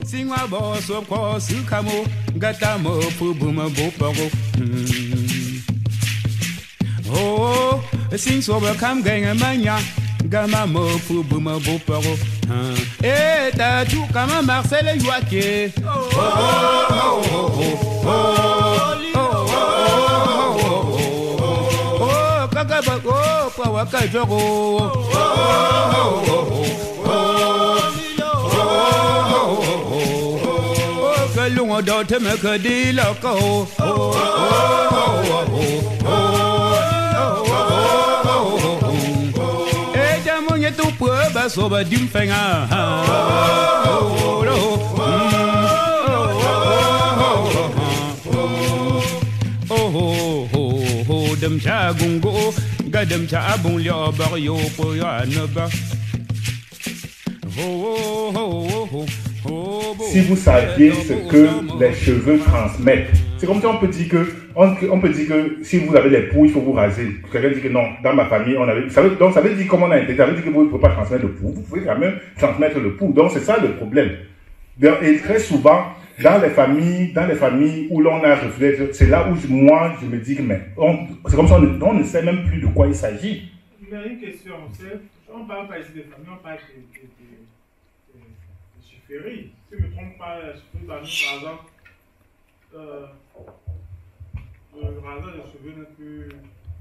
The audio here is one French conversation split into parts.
Singwa boss of course you come gatamo pubuma boparo. Oh, sing so come gang a mania. Gama mo pubuma boparo. Eh, ta tu kama Marcel Yoake. Oh, oh, oh, oh, oh, oh, Kagaba, oh, Pawaka Jogo. Lungo don't make a deal of go. Eh, Jamonia to poor bass over dim finger. Oh, them chagungo, got them chabun your barrio for your neighbor. Si vous saviez ce que les cheveux transmettent, c'est comme si on peut dire que, on peut dire que si vous avez les poux, il faut vous raser. Quelqu'un dit que non, dans ma famille, on avait. Donc ça veut dire comment on a intégré, ça veut dire que vous ne pouvez pas transmettre le poux, vous pouvez quand même transmettre le poux. Donc c'est ça le problème. Et très souvent, dans les familles où l'on a refusé, c'est là où moi je me dis que mais c'est comme ça on ne sait même plus de quoi il s'agit. Il y a une question, on ne parle pas ici des familles, on parle de chiffrerie. Si je ne me trompe pas, par exemple, le rasage des cheveux n'est plus.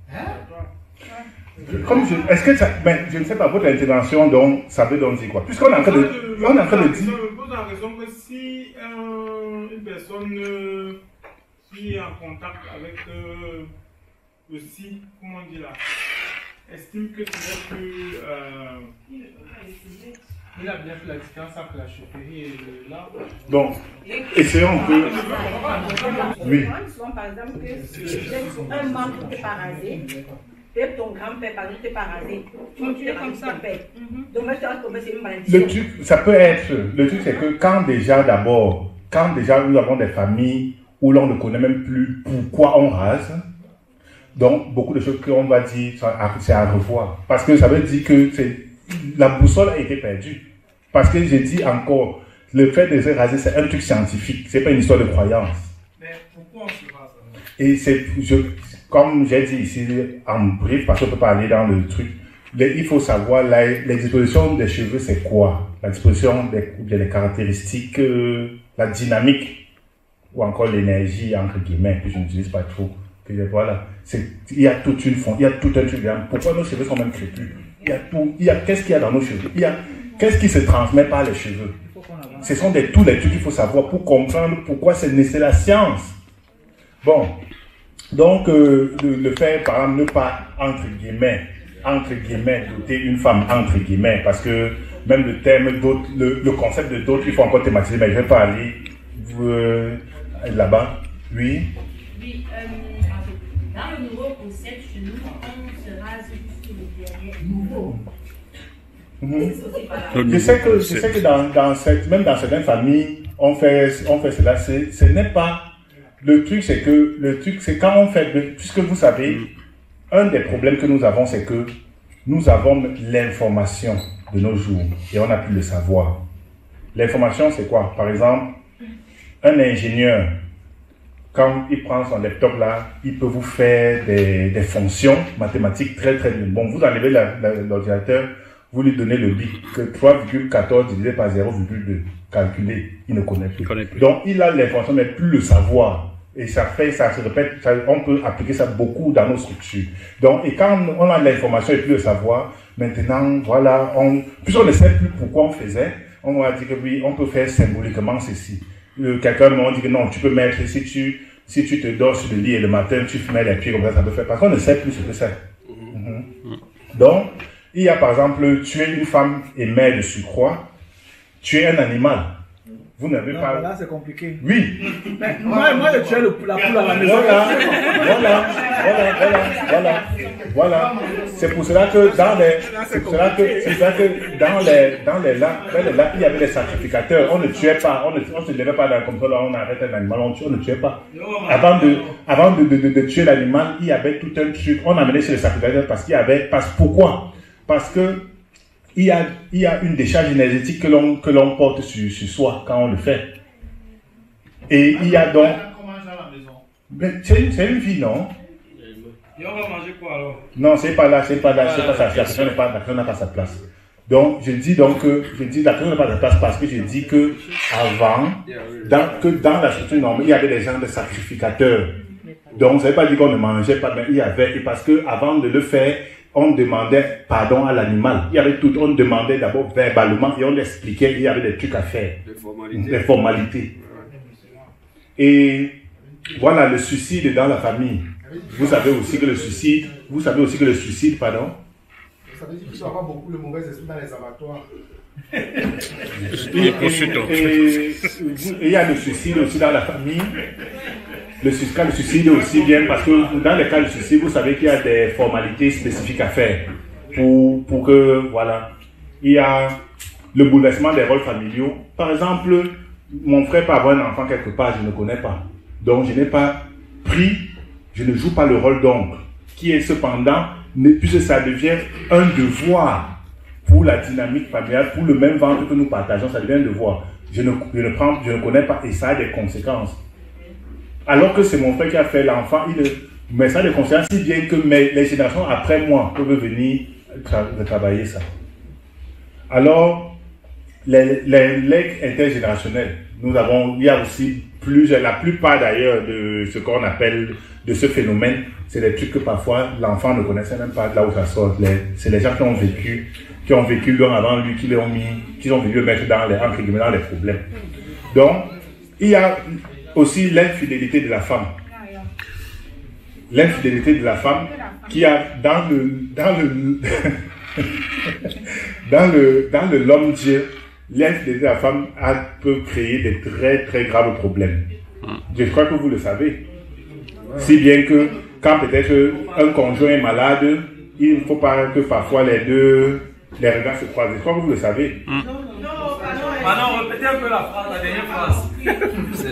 Est-ce que ça, je ne sais pas votre intervention, donc ça veut donc dire quoi? Puisqu'on est en train de, dire. Je me pose la question que si une personne qui est en contact avec le si, comment on dit là, estime que ce n'est plus. Il a bien fait la différence entre la chefferie et l'arbre. Donc, essayons un peu. Oui. Souvent, par exemple, que un membre t'es pas rasé, et ton grand-père, par exemple, t'es pas rasé. Tu es comme ça. Donc, moi, je te tomber, c'est une maladie. Le truc, ça peut être. Le truc, c'est que quand déjà nous avons des familles où l'on ne connaît même plus pourquoi on rase, donc beaucoup de choses qu'on va dire, c'est à revoir. Parce que ça veut dire que la boussole a été perdue. Parce que je dis encore, le fait de se raser, c'est un truc scientifique, c'est pas une histoire de croyance. Mais pourquoi on se rase? Et comme j'ai dit ici en brief, parce qu'on ne peut pas aller dans le truc, il faut savoir, les dispositions des cheveux, c'est quoi? La disposition des caractéristiques, la dynamique, ou encore l'énergie, entre guillemets, que je n'utilise pas trop. Voilà. Il y a toute une fond, il y a tout un truc. Pourquoi nos cheveux sont même crépus? Qu'est-ce qu'il y a dans nos cheveux? Qu'est-ce qui se transmet par les cheveux? Ce sont tous les trucs qu'il faut savoir pour comprendre pourquoi c'est la science. Bon, donc le fait, par exemple, ne pas, entre guillemets, doter une femme, entre guillemets, parce que même le terme, le concept de d'autres, il faut encore thématiser, mais je ne vais pas aller là-bas. Oui. Oui, dans le nouveau concept, chez nous, on se rase jusqu'au derrière. Nouveau. Je sais que même dans certaines familles, on fait cela. Ce n'est pas. Le truc, c'est quand on fait. Puisque vous savez, un des problèmes que nous avons, c'est que nous avons l'information de nos jours et on a pu le savoir. L'information, c'est quoi? Par exemple, un ingénieur, quand il prend son laptop là, il peut vous faire des fonctions mathématiques très très bien. Bon, vous enlevez l'ordinateur, vous lui donnez le bit, que 3,14 divisé par 0,2. Calculer, il ne connaît plus. Donc, il a l'information, mais plus le savoir. Et ça se répète, on peut appliquer ça beaucoup dans nos structures. Donc, et quand on a l'information et plus le savoir, maintenant, voilà, puisqu'on ne sait plus pourquoi on faisait, on va dire que oui, on peut faire symboliquement ceci. Quelqu'un m'a dit que non, tu peux mettre, si tu te dors sur le lit et le matin, tu mets les pieds comme ça peut faire. Parce qu'on ne sait plus ce que c'est. Donc, il y a par exemple, tu es une femme et mère de surcroît, tu es un animal. Vous n'avez pas. Là, c'est compliqué. Oui. Mais moi, je tuais la poule à la maison. Voilà. C'est pour cela que dans les lacs, il y avait des sacrificateurs. On ne tuait pas, on ne se levait pas comme ça, là, on arrête un animal, on ne tuait pas. Avant de tuer l'animal, il y avait tout un truc. On amenait chez les sacrificateurs pourquoi? Parce que il y a une décharge énergétique que l'on porte sur soi quand on le fait. Et il y a donc... C'est une vie, non? Et on va manger quoi alors? Non, c'est pas là, c'est pas ça. La personne n'a pas sa place. Donc, je dis la personne n'a pas sa place parce que je dis que avant, dans la structure normale, il y avait des gens de sacrificateurs. Donc, ça ne veut pas dire qu'on ne mangeait pas, mais il y avait, et parce que avant de le faire, on demandait pardon à l'animal. Il y avait tout, on demandait d'abord verbalement et on expliquait, il y avait des trucs à faire. Des formalités. Et voilà, le suicide dans la famille. Vous savez aussi que le suicide, pardon. Ça veut dire qu'il doit avoir beaucoup de mauvais esprits dans les abattoirs. Et il y a le suicide aussi dans la famille. Le suicide aussi vient parce que dans les cas de suicide, vous savez qu'il y a des formalités spécifiques à faire pour que, voilà, il y a le bouleversement des rôles familiaux. Par exemple, mon frère peut avoir un enfant quelque part, je ne connais pas. Donc, je n'ai pas pris, je ne joue pas le rôle d'oncle, qui est cependant, puisque ça devient un devoir pour la dynamique familiale, pour le même ventre que nous partageons, ça devient un devoir. Je ne connais pas et ça a des conséquences. Alors que c'est mon frère qui a fait l'enfant, mais ça a des conséquences si bien que les générations après moi peuvent venir travailler ça. Alors, les legs intergénérationnels, il y a aussi la plupart d'ailleurs de ce qu'on appelle, de ce phénomène, c'est des trucs que parfois l'enfant ne connaissait même pas de là où ça sort. C'est les gens qui ont vécu l'un avant lui, qui ont voulu mettre dans les problèmes. Donc, il y a aussi l'infidélité de la femme. L'infidélité de la femme qui a dans l'homme Dieu, l'infidélité de la femme peut créer des très très graves problèmes. Je crois que vous le savez. Si bien que quand peut-être un conjoint est malade, il ne faut pas que parfois les regards se croisent. Je crois que vous le savez. Maintenant, répétez un peu la dernière phrase. C'est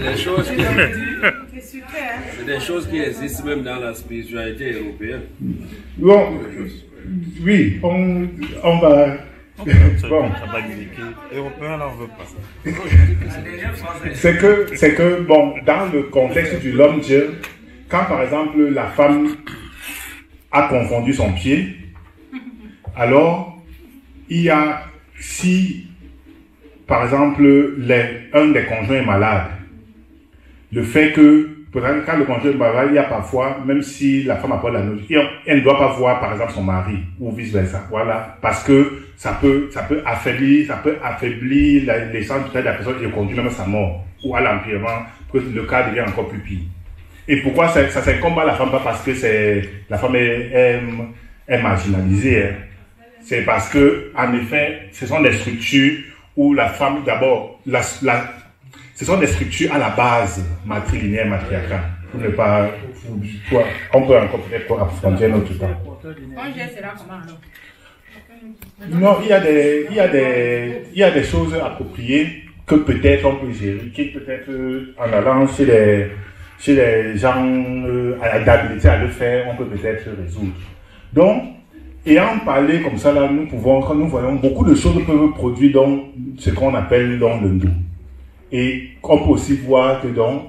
des choses qui existent même dans la spiritualité européenne. Bon, oui, on va... Bon. Européen, là, on veut pas. C'est que, bon, dans le contexte du l'homme Dieu, quand par exemple la femme a confondu son pied, alors il y a, si par exemple un des conjoints est malade, le fait que, quand le conjoint est malade, il y a parfois, même si la femme a pas la nourriture, elle ne doit pas voir par exemple son mari, ou vice versa, voilà, parce que ça peut affaiblir les chances de la personne et conduire même à sa mort, ou à l'empirement, que le cas devient encore plus pire. Et pourquoi ça s'incombe à la femme? Pas parce que la femme est marginalisée, hein. C'est parce que, en effet, ce sont des structures où la femme, d'abord, ce sont des structures à la base matrilinéaire, matriarcale. Pour ne pas, on peut encore peut-être approfondir notre temps. On gère cela comment alors? Non, il y a des choses appropriées que peut-être on peut gérer, qui peut-être en allant chez les gens d'habilité à le faire, on peut peut-être résoudre. Donc, ayant parlé comme ça, là, nous voyons beaucoup de choses peuvent produire dans ce qu'on appelle dans le dos. Et on peut aussi voir que donc,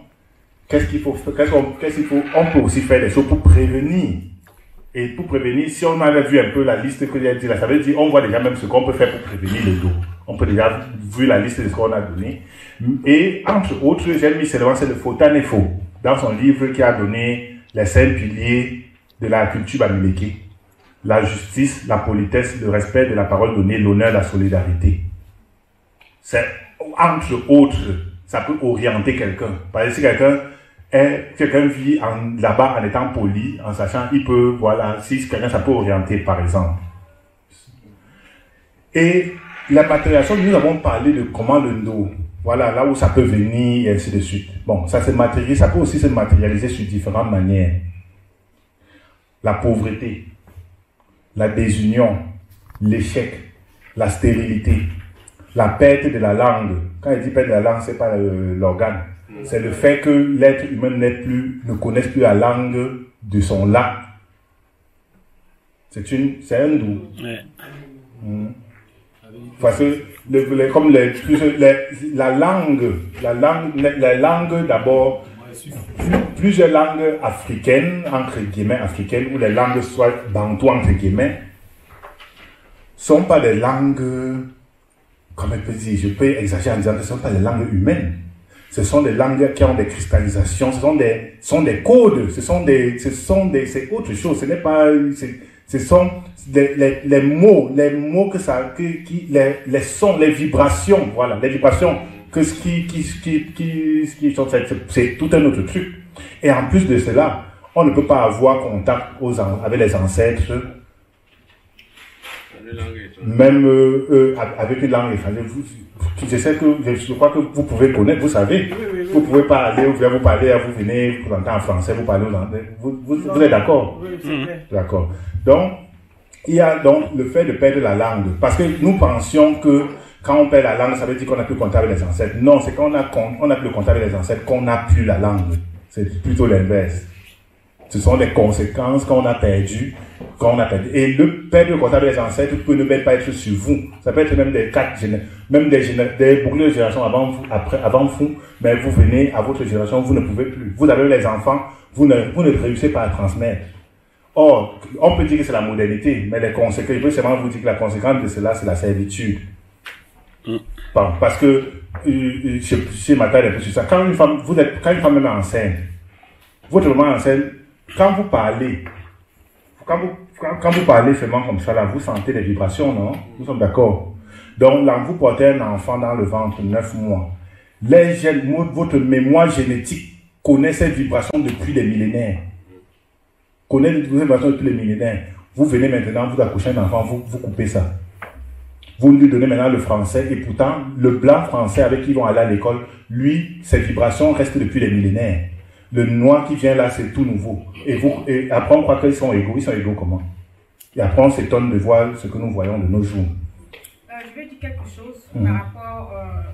on peut aussi faire des choses pour prévenir. Et pour prévenir, si on avait vu un peu la liste que j'ai dit là, ça veut dire, on voit déjà même ce qu'on peut faire pour prévenir le dos. On peut déjà vu la liste de ce qu'on a donné. Et entre autres, j'ai mis seulement c'est le Fotanefo, dans son livre qui a donné les 5 piliers de la culture bamileke. La justice, la politesse, le respect de la parole donnée, l'honneur, la solidarité. C'est, entre autres, ça peut orienter quelqu'un. Par exemple, si quelqu'un vit là-bas en étant poli, en sachant, il peut, voilà, si quelqu'un, ça peut orienter, par exemple. Et la matérialisation, nous avons parlé de comment le dos, voilà, là où ça peut venir, et ainsi de suite. Bon, ça peut aussi se matérialiser sur différentes manières. La pauvreté, la désunion, l'échec, la stérilité, la perte de la langue. Quand il dit perte de la langue, c'est pas l'organe. C'est le fait que l'être humain ne connaisse plus la langue de son là. C'est un doux. Ouais. Parce que comme la langue d'abord, plusieurs langues africaines, entre guillemets, africaines, ou les langues soit bantou, entre guillemets, sont pas des langues, comment je peux dire, je peux exagérer en disant que ce ne sont pas des langues humaines. Ce sont des langues qui ont des cristallisations, ce sont des codes, c'est autre chose, ce n'est pas, ce sont les mots que ça, les sons, les vibrations, voilà, les vibrations, c'est tout un autre truc. Et en plus de cela, on ne peut pas avoir contact avec les ancêtres, même avec une langue étrangère. Je crois que vous pouvez connaître, vous savez, vous pouvez pas aller, vous parlez, vous venez, vous entendez en français, vous parlez aux anglais, vous êtes d'accord? Oui, c'est vrai. D'accord. Donc, il y a donc le fait de perdre la langue, parce que nous pensions que quand on perd la langue, ça veut dire qu'on n'a plus contact avec les ancêtres. Non, c'est quand on a plus contact avec les ancêtres qu'on n'a plus la langue. C'est plutôt l'inverse. Ce sont les conséquences qu'on a perdu. Et le perdre le contact avec les ancêtres peut ne même pas être sur vous. Ça peut être même des beaucoup de générations avant vous, mais vous venez à votre génération, vous ne pouvez plus. Vous avez les enfants, vous ne réussissez pas à transmettre. Or, on peut dire que c'est la modernité, mais les conséquences, je peux seulement vous dire que la conséquence de cela, c'est la servitude. Parce que, je m'attends un peu sur ça. Quand une femme même est enceinte, votre maman enceinte, quand vous parlez seulement comme ça, là, vous sentez des vibrations, non? Nous sommes d'accord. Donc, là, vous portez un enfant dans le ventre, 9 mois. Votre mémoire génétique connaît cette vibration depuis des millénaires. Vous venez maintenant, vous accouchez un enfant, vous coupez ça. Vous lui donnez maintenant le français, et pourtant, le blanc français avec qui ils vont aller à l'école, lui, ces vibrations restent depuis des millénaires. Le noir qui vient là, c'est tout nouveau. Et après, on croit qu'ils sont égaux. Ils sont égaux comment? Et après, on s'étonne de voir ce que nous voyons de nos jours. Je veux dire quelque chose par rapport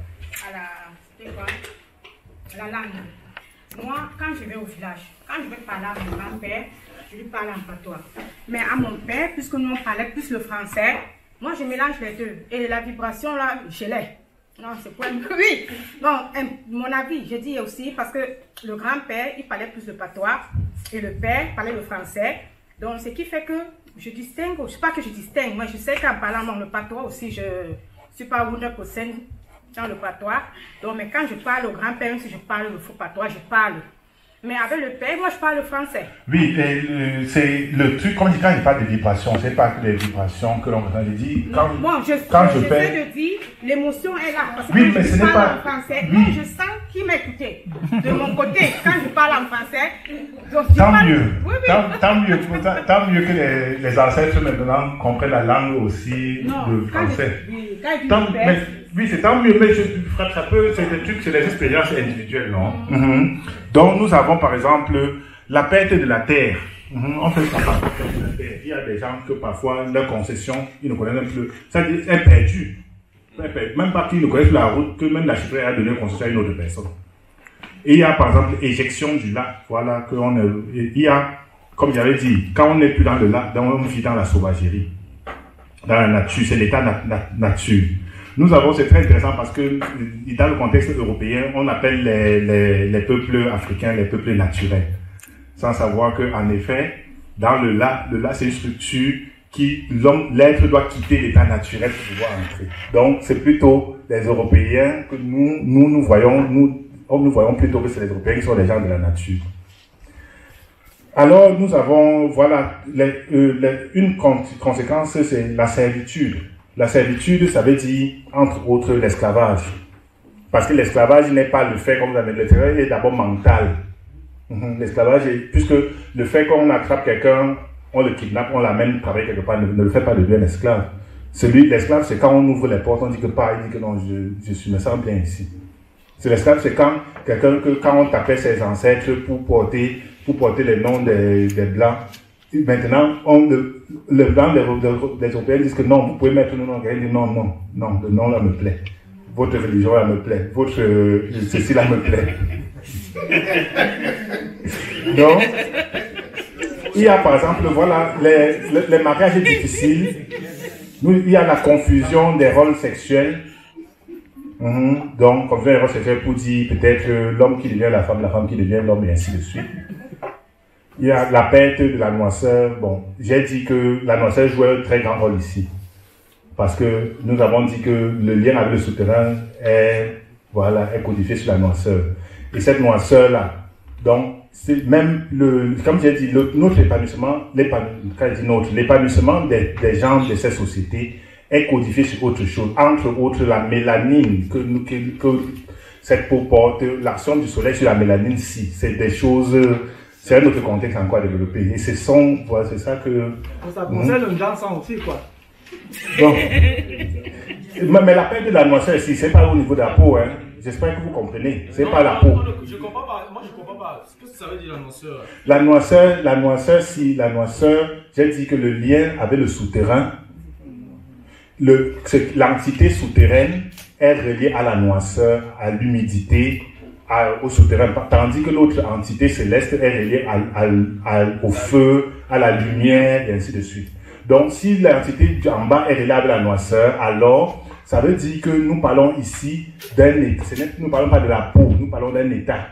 à la langue. Moi, quand je vais au village, quand je vais parler à mon grand-père, je lui parle en patois. Mais à mon père, puisque nous on parlait plus le français, moi je mélange les deux. Et la vibration là, je l'ai. Non, c'est pas oui. Bon, mon avis, je dis aussi parce que le grand-père, il parlait plus le patois et le père parlait le français. Donc, ce qui fait que je distingue, je ne sais pas que je distingue, moi je sais qu'en parlant le patois aussi, je ne suis pas 100% dans le patois. Donc, mais quand je parle au grand-père, même si je parle le faux patois, je parle. Mais avec le père, moi je parle le français. Oui, c'est le truc, quand il parle de vibrations, c'est pas que les vibrations que l'on dit. Bon, je sais de dire, l'émotion est là. Parce que oui, quand mais je parle en français, oui. non, je sens qui m'écoutait. De mon côté, quand je parle en français, tant mieux que les ancêtres maintenant comprennent la langue aussi de français. Oui, c'est tant mieux, mais c'est des expériences individuelles, non? Donc, nous avons par exemple la perte de la terre. On fait ça par la perte de la terre. Il y a des gens que parfois, leur concession, ils ne connaissent même plus. Ça veut dire, est perdu. Même pas qu'ils ne connaissent la route, que même la chifferie a donné une concession à une autre personne. Et il y a par exemple l'éjection du lac. Voilà, il y a, comme j'avais dit, quand on n'est plus dans le lac, on vit dans la sauvagerie. Dans la nature, c'est l'état nature. Nous avons, c'est très intéressant parce que dans le contexte européen, on appelle les peuples africains les peuples naturels. Sans savoir qu'en effet, dans le lac c'est une structure qui, l'être doit quitter l'état naturel pour pouvoir entrer. Donc, c'est plutôt les Européens que nous voyons plutôt que c'est les Européens qui sont les gens de la nature. Alors, nous avons, voilà, une conséquence, c'est la servitude. La servitude, ça veut dire, entre autres, l'esclavage. Parce que l'esclavage n'est pas le fait, comme vous avez dit, il est d'abord mental. L'esclavage, puisque le fait qu'on attrape quelqu'un, on le kidnappe, on l'amène travailler quelque part, ne le fait pas de lui un esclave. L'esclave, c'est quand on ouvre les portes, on dit que pas, il dit que non, je me sens bien ici. C'est l'esclave, c'est quand on tapait ses ancêtres pour porter les noms des blancs. Maintenant, le blanc des Européens disent que non, vous pouvez mettre le nom. Il dit non, le nom là me plaît. Votre religion là me plaît. Ceci là me plaît. Donc, il y a par exemple, voilà, les mariages difficiles. il y a la confusion des rôles sexuels. Donc, confusion des rôles sexuels pour dire peut-être l'homme qui devient la femme qui devient l'homme, et ainsi de suite. Il y a la perte de la noirceur. Bon, j'ai dit que la noirceur joue un très grand rôle ici. Parce que nous avons dit que le lien avec le souterrain est codifié sur la noirceur. Et cette noirceur-là, donc, c'est même comme j'ai dit, notre épanouissement, l'épanouissement des gens de cette société est codifié sur autre chose. Entre autres, la mélanine que cette peau porte, l'action du soleil sur la mélanine, si, c'est des choses, c'est un autre contexte encore à développer. Et c'est ça que... Ça concerne le genre sang aussi, quoi. Donc, mais la perte de la noirceur ici, c'est pas au niveau de la peau, hein. J'espère que vous comprenez. C'est pas la peau. Je comprends pas. Moi, je comprends pas. Qu'est-ce que ça veut dire la noirceur, j'ai dit que le lien avec le souterrain, l'entité souterraine est reliée à la noirceur, à l'humidité, au souterrain, tandis que l'autre entité céleste est reliée au feu, à la lumière, et ainsi de suite. Donc, si l'entité en bas est reliée à la noirceur, alors ça veut dire que nous parlons ici d'un état. Nous ne parlons pas de la peau, nous parlons d'un état.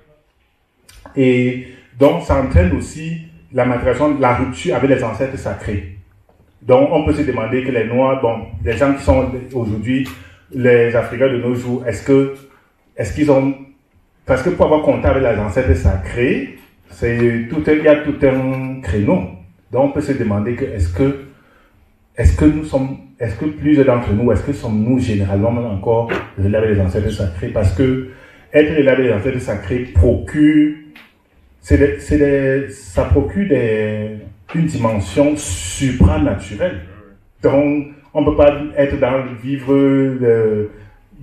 Et donc, ça entraîne aussi la maturation, la rupture avec les ancêtres sacrés. Donc, on peut se demander que les Noirs, les gens qui sont aujourd'hui, les Africains de nos jours, est-ce qu'ils ont... Parce que pour avoir contact avec les ancêtres sacrés, il y a tout un créneau. Donc, on peut se demander que est-ce que plusieurs d'entre nous, est-ce que sommes-nous généralement encore reliés avec les ancêtres sacrés? Parce que être relié avec les ancêtres sacrés ça procure une dimension supranaturelle. Donc, on ne peut pas vivre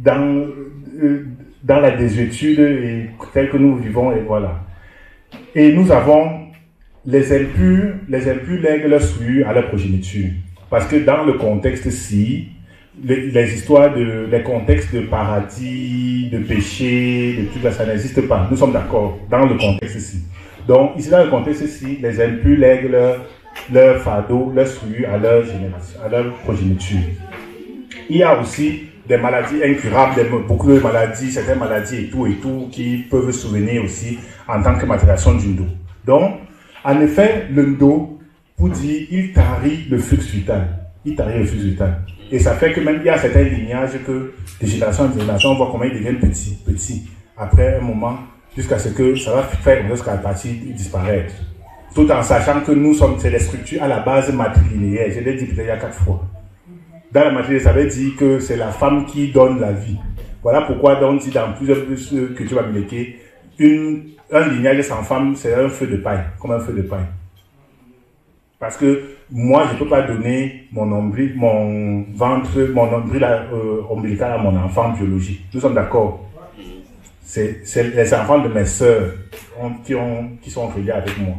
dans la désuétude telle que nous vivons, et voilà. Et nous avons les impurs lèguent leur souillure à leur progéniture. Parce que dans le contexte-ci, les histoires les contextes de paradis, de péché, de tout ça, ça n'existe pas. Nous sommes d'accord dans le contexte-ci. Donc, ici, dans le contexte-ci, les impurs lèguent leur fardeau, leur souillure à leur génération, à leur progéniture. Il y a aussi des maladies incurables, beaucoup de maladies, certaines maladies et tout, qui peuvent survenir aussi en tant que maturation du ndo. Donc, en effet, le ndo, pour dire, il tarit le flux vital. Et ça fait que même il y a certains lignages que, de génération en génération, on voit comment ils deviennent petits. Après un moment, jusqu'à ce que ça va faire jusqu'à la partie disparaître. Tout en sachant que nous sommes, c'est des structures à la base matrilinéaire. Je l'ai dit peut-être il y a 4 fois. Dans la matrice, ça veut dire que c'est la femme qui donne la vie. Voilà pourquoi on dit dans plusieurs cultures américaines, un lignage sans femme, c'est un feu de paille, comme un feu de paille. Parce que moi, je ne peux pas donner mon nombril ombilical à mon enfant biologique. Nous sommes d'accord. C'est les enfants de mes sœurs qui sont reliés avec moi.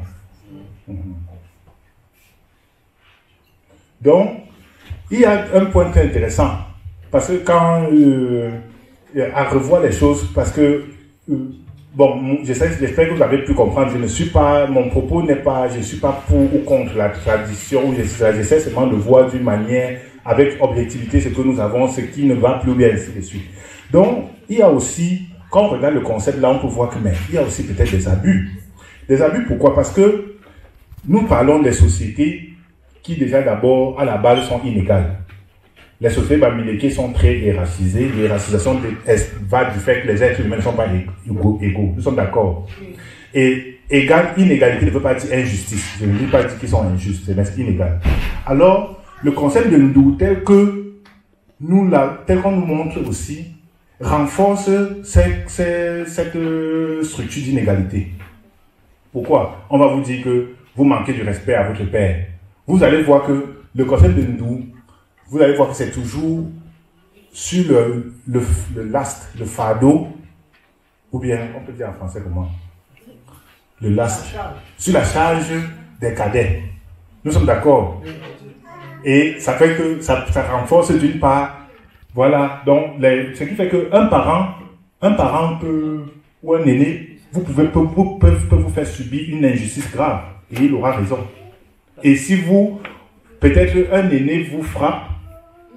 Donc, il y a un point très intéressant. Parce que quand, à revoir les choses, parce que, j'espère que vous avez pu comprendre, mon propos n'est pas, je ne suis pas pour ou contre la tradition, j'essaie seulement de voir d'une manière, avec objectivité, ce que nous avons, ce qui ne va plus bien, ainsi de suite. Donc, il y a aussi, quand on regarde le concept, là, on peut voir il y a aussi peut-être des abus. Des abus, pourquoi? Parce que nous parlons des sociétés qui, déjà, d'abord, à la base, sont inégales. Les sociétés bamileke sont très hiérarchisées. L'hiérarchisation va du fait que les êtres humains ne sont pas égaux. Nous sommes d'accord. Et inégalité ne veut pas dire injustice. Je ne dis pas dire qu'ils sont injustes, c'est inégal. Alors, le concept de Ndou, tel qu'on nous montre aussi, renforce cette structure d'inégalité. Pourquoi? On va vous dire que vous manquez du respect à votre père. Vous allez voir que le concept de Ndou, vous allez voir que c'est toujours sur le last, le fardeau, ou bien, on peut dire en français comment? Le last, sur la charge des cadets. Nous sommes d'accord. Et ça fait que ça renforce d'une part, voilà, donc ce qui fait qu'un parent peut, ou un aîné, peut vous faire subir une injustice grave, et il aura raison. Et si peut-être un aîné vous frappe,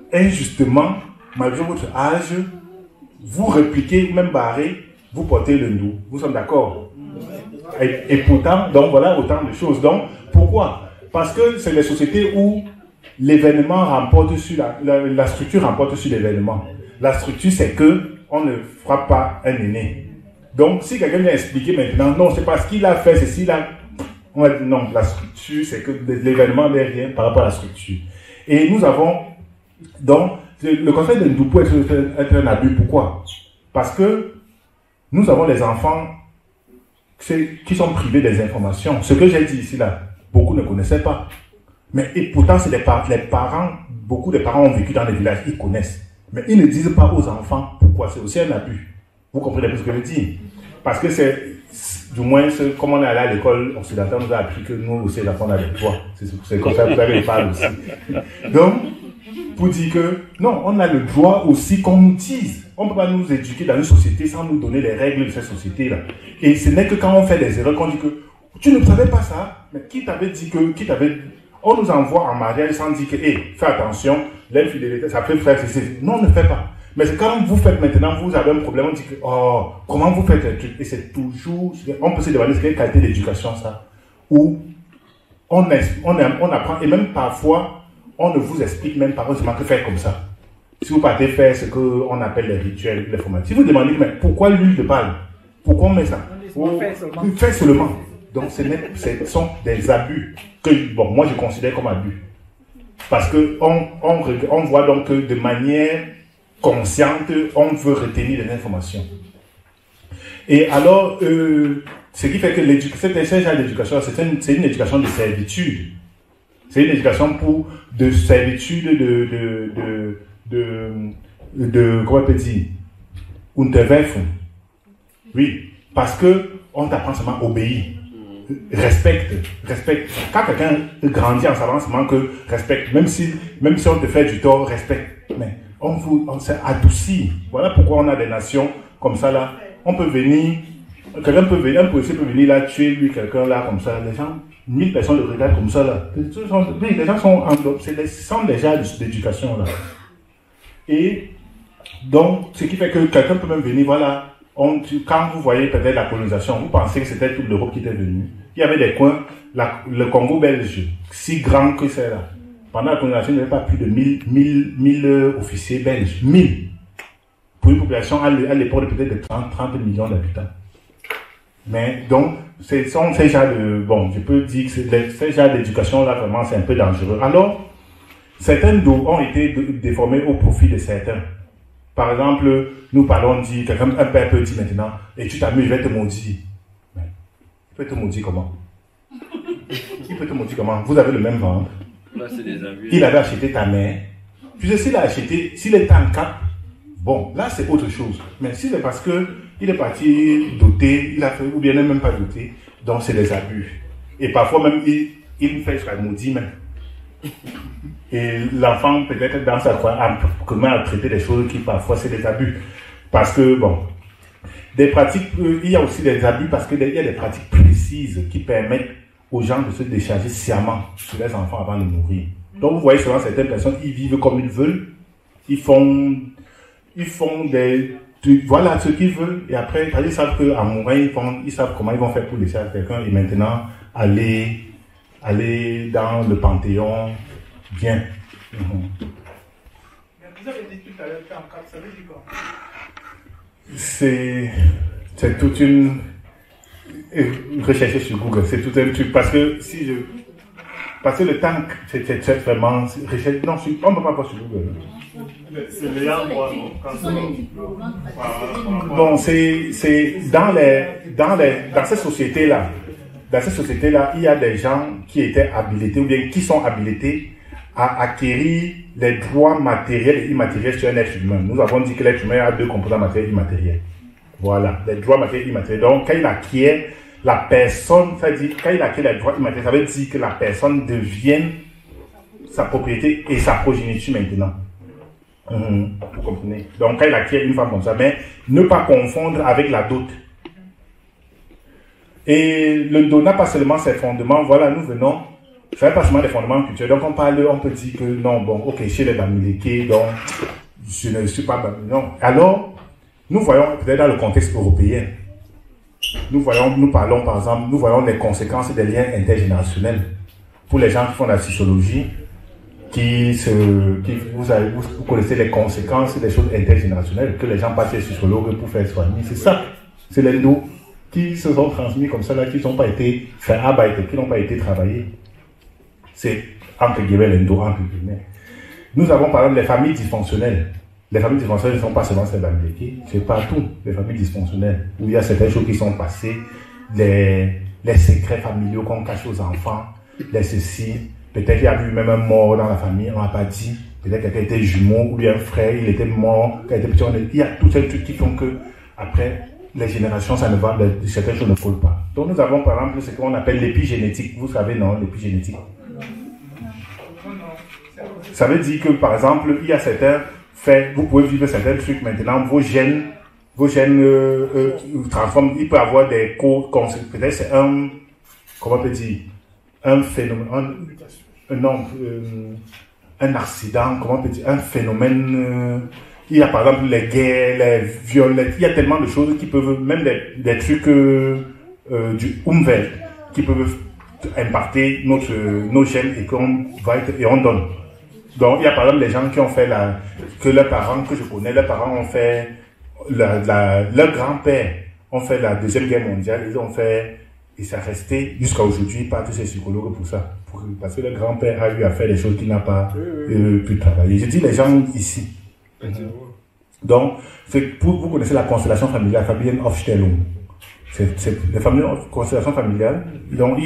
injustement, malgré votre âge, vous répliquez, même barré, vous portez le ndou. Vous sommes d'accord? Et pourtant, donc voilà autant de choses. Donc, pourquoi? Parce que c'est les sociétés où l'événement remporte sur la structure remporte sur l'événement. La structure, c'est que on ne frappe pas un aîné. Donc, si quelqu'un vient expliquer maintenant, non, c'est parce qu'il a fait ceci, là, on va dire non, la structure, c'est que l'événement n'est rien par rapport à la structure. Et nous avons, donc, le conseil de Ndou peut être un abus. Pourquoi? Parce que nous avons des enfants qui sont privés des informations. Ce que j'ai dit ici, là, beaucoup ne connaissaient pas. Mais et pourtant, c'est les parents, beaucoup de parents ont vécu dans les villages, ils connaissent. Mais ils ne disent pas aux enfants pourquoi. C'est aussi un abus. Vous comprenez ce que je dis? Parce que c'est, du moins, comme on est allé à l'école occidentale, on nous a appris que nous aussi, les enfants, on a des droits. C'est comme ça que vous avez parlé aussi. Donc, pour dire que, non, on a le droit aussi qu'on nous dise. On ne peut pas nous éduquer dans une société sans nous donner les règles de cette société-là. Et ce n'est que quand on fait des erreurs qu'on dit que, tu ne savais pas ça, mais qui t'avait dit que, on nous envoie en mariage sans dire que, hé, fais attention, l'infidélité, ça peut faire ceci. Non, on ne fait pas. Mais c'est quand vous faites maintenant, vous avez un problème, on dit que, oh, comment vous faites les trucs? Et c'est toujours, on peut se demander ce qu'est la qualité d'éducation, ça. Où on apprend, et même parfois, on ne vous explique même pas heureusement que faire comme ça. Si vous partez faire ce qu'on appelle les rituels, les formalités. Si vous demandez, mais pourquoi l'huile de palme? Pourquoi on met ça? Fait seulement. Donc, ce sont des abus que, bon, moi je considère comme abus. Parce que on voit donc que de manière consciente, on veut retenir les informations. Et alors, ce qui fait que cette genre d'éducation, c'est une éducation de servitude. C'est une éducation de servitude, comment on peut dire, Unterwerfung. Oui, parce que on t'apprend seulement à obéir. Respecte. Quand quelqu'un grandit en savant seulement que respecte, même si on te fait du tort, respecte. Mais on s'est adouci. Voilà pourquoi on a des nations comme ça là. On peut venir, quelqu'un peut venir, un policier peut venir là, tuer lui, quelqu'un là, comme ça. Les gens, 1000 personnes le regardent comme ça là. Oui, les gens sont déjà d'éducation là. Et donc, ce qui fait que quelqu'un peut même venir, voilà. Quand vous voyez peut-être la colonisation, vous pensez que c'était toute l'Europe qui était venue. Il y avait des coins, le Congo belge, si grand que c'est là. Pendant la colonisation, il n'y avait pas plus de 1000 officiers belges. 1000. Pour une population à l'époque de peut-être de 30 millions d'habitants. Mais donc, ces genres de, bon, je peux dire que ces genres d'éducation-là, vraiment, c'est un peu dangereux. Alors, certains dos ont été déformés au profit de certains. Par exemple, nous parlons, un père peut dire maintenant, et tu t'amuses, je vais te maudire. Mais, il peut te maudire comment? Il peut te maudire comment? Vous avez le même ventre. Là, c'est des abus. Il avait acheté ta mère. Puis s'il a acheté, s'il est en cap, bon, là c'est autre chose. Mais si c'est parce que il est parti doté, il a fait, ou bien il n'est même pas doté, donc c'est des abus. Et parfois même, il fait jusqu'à maudire même. Et l'enfant peut-être dans sa croix comment à traiter des choses qui parfois c'est des abus. Parce que bon, des pratiques, il y a aussi des abus parce qu'il y a des pratiques précises qui permettent aux gens de se décharger sciemment sur les enfants avant de mourir. Donc vous voyez souvent certaines personnes, ils vivent comme ils veulent, ils font voilà ce qu'ils veulent et après ils savent qu'en mourant ils savent comment ils vont faire pour laisser à quelqu'un et maintenant aller dans le panthéon bien. Vous avez dit tout à l'heure qu'en cap, ça veut dire quoi? C'est toute une recherche sur Google, c'est tout un truc parce que parce que le temps c'est vraiment recherche, non, on ne peut pas voir sur Google. C'est meilleur moi, non? Bon, c'est dans ces sociétés-là. Dans ces sociétés-là, il y a des gens qui étaient habilités ou bien qui sont habilités à acquérir les droits matériels et immatériels sur un être humain. Nous avons dit que l'être humain a 2 composants matériels et immatériels. Voilà, les droits matériels et immatériels. Donc, quand il acquiert, la personne, c'est-à-dire, quand il acquiert les droits immatériels, ça veut dire que la personne devient sa propriété et sa progéniture maintenant. Vous comprenez? Donc, quand il acquiert une femme comme ça, mais ne pas confondre avec la dot. Et le don n'a pas seulement ses fondements. Voilà, nous venons Ça n'est pas seulement des fondements culturels. Donc, on peut dire que non, bon, ok, chez les Bamileke, donc, je ne suis pas Bamileke. Non. Alors, nous voyons, peut-être dans le contexte européen, nous parlons, par exemple, nous voyons les conséquences des liens intergénérationnels. Pour les gens qui font la sociologie, vous connaissez les conséquences des choses intergénérationnelles, que les gens passent chez les sociologues pour faire soigner. C'est ça. C'est les dos qui se sont transmis comme ça, là, qui n'ont pas été fait qui n'ont pas été travaillés. C'est entre guillemets l'endo, entre guillemets. Nous avons par exemple les familles dysfonctionnelles. Les familles dysfonctionnelles ne sont pas seulement celles d'Amérique, c'est partout les familles dysfonctionnelles, où il y a certaines choses qui sont passées, les secrets familiaux qu'on cache aux enfants, les ceci, peut-être il y a eu même un mort dans la famille, on n'a pas dit, peut-être quelqu'un était jumeau, ou bien un frère, il était mort, quand il était petit, il y a tous ces trucs qui font que, après, les générations, ça ne va, certaines choses ne collent pas. Donc nous avons par exemple ce qu'on appelle l'épigénétique. Vous savez, non, l'épigénétique. Ça veut dire que par exemple, il y a certains faits, vous pouvez vivre certains trucs maintenant, vos gènes transforment, il peut y avoir des co-conséquences. Peut-être c'est un, comment on peut dire, un phénomène, un accident, comment on peut dire, un phénomène. Il y a par exemple les guerres, les viols, il y a tellement de choses qui peuvent, même des trucs du Umwelt, qui peuvent impacter nos gènes et on donne. Donc il y a par exemple les gens qui ont fait que leurs parents, que je connais, leurs parents ont fait, leur grand-père ont fait la Deuxième Guerre mondiale, ils ont fait, et ça resté jusqu'à aujourd'hui, pas tous ces psychologues pour ça. Parce que le grand-père a eu à faire des choses qu'il n'a pas pu travailler. Je dis les gens ici. Donc, vous connaissez la constellation familiale, Familienaufstellung. C'est la constellation familiale. Donc, il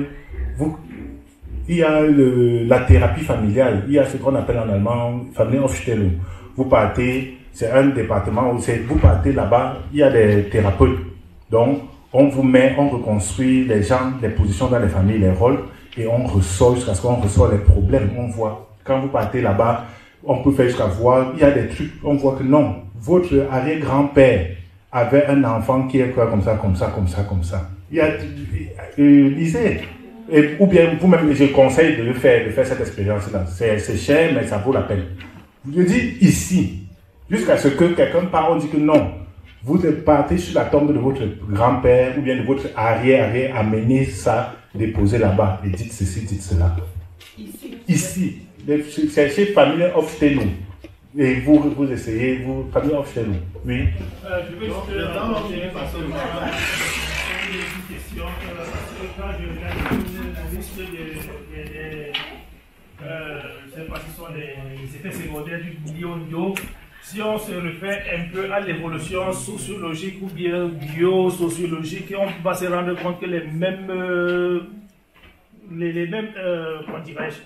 y a la thérapie familiale. Il y a ce qu'on appelle en allemand Familienaufstellung. Vous partez, c'est un département où vous partez là-bas, il y a des thérapeutes. Donc, on vous met, on reconstruit les gens, les positions dans les familles, les rôles, et on ressort jusqu'à ce qu'on ressort les problèmes. On voit, quand vous partez là-bas, on peut faire jusqu'à voir, il y a des trucs, on voit que non, votre arrière-grand-père avait un enfant qui est comme ça. Il y a, lisez, ou bien vous-même, je conseille de faire cette expérience-là. C'est cher, mais ça vaut la peine. Je dis ici, jusqu'à ce que quelqu'un part, on dit que non, vous partez sur la tombe de votre grand-père ou bien de votre arrière, amenez ça, déposez là-bas et dites ceci, dites cela. Ici. C'est chez Familienaufstellung. Et vous essayez, Familienaufstellung. Oui. Je vais juste une question. Quand je regarde la liste je ne sais pas si ce sont des effets secondaires du Biondio, si on se réfère un peu à l'évolution sociologique ou bien biosociologique, on va se rendre compte que les mêmes comment dirais-je,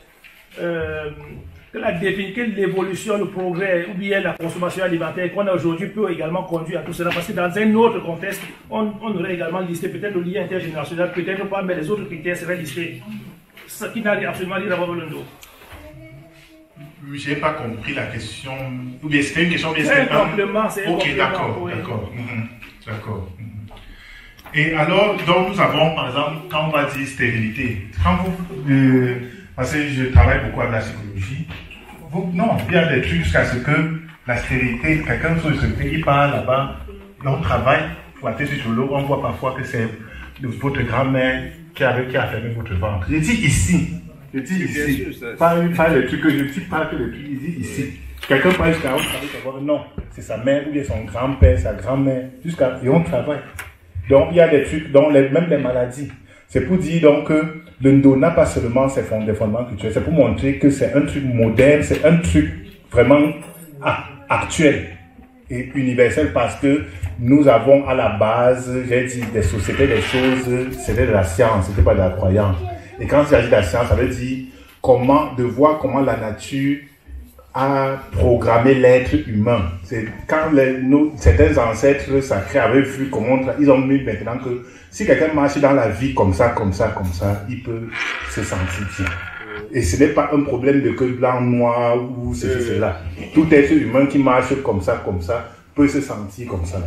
que l'évolution, le progrès ou bien la consommation alimentaire qu'on a aujourd'hui peut également conduire à tout cela, parce que dans un autre contexte, on aurait également listé peut-être le lien intergénérationnel, peut-être pas, mais les autres critères seraient listés, ce qui n'a absolument rien à voir avec le nôtre. Je n'ai pas compris la question, ou bien c'était une question, bien c'est un complément, c'est un complément. Ok, d'accord, oui. D'accord. Et alors, donc nous avons, par exemple, quand on va dire stérilité, quand vous... parce que je travaille beaucoup avec la psychologie. Non, il y a des trucs jusqu'à ce que la stérilité, quelqu'un sur le stérilité, il part là-bas, et on travaille, pour être psychologue, on voit parfois que c'est votre grand-mère qui a fermé votre ventre. Je dis ici. Pas le truc que je dis, pas que le truc, il dit ici. Quelqu'un part jusqu'à on travaille, savoir non, c'est sa mère ou bien son grand-père, sa grand-mère, et on travaille. Donc il y a des trucs, même les maladies. C'est pour dire donc que le ndo n'a pas seulement des fondements culturels, c'est pour montrer que c'est un truc moderne, c'est un truc vraiment actuel et universel, parce que nous avons à la base, j'ai dit, des sociétés, des choses, c'était de la science, c'était pas de la croyance. Et quand il s'agit de la science, ça veut dire de voir comment la nature a programmé l'être humain. C'est quand certains ancêtres sacrés avaient vu comment ils ont mis maintenant que si quelqu'un marche dans la vie comme ça, il peut se sentir bien. Et ce n'est pas un problème de que blanc, noir ou ceci, cela. Tout être humain qui marche comme ça, peut se sentir comme ça.